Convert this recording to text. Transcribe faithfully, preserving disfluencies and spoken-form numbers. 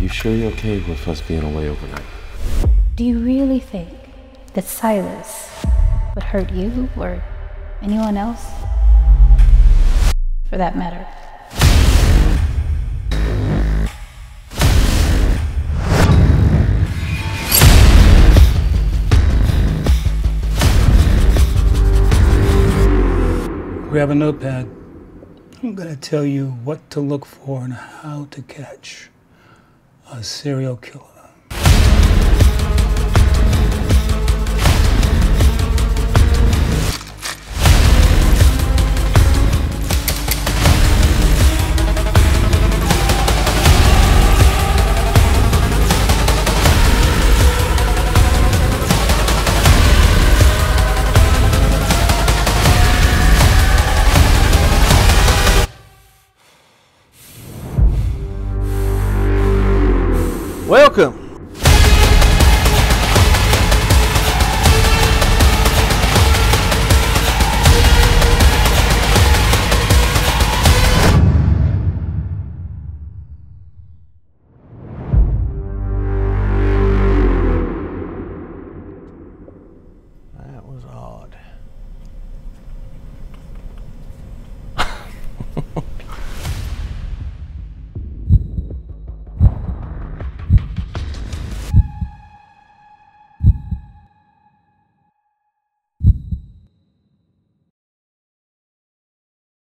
You sure you're okay with us being away overnight? Do you really think that Silas would hurt you or anyone else? For that matter. Grab a notepad. I'm gonna tell you what to look for and how to catch a serial killer. Welcome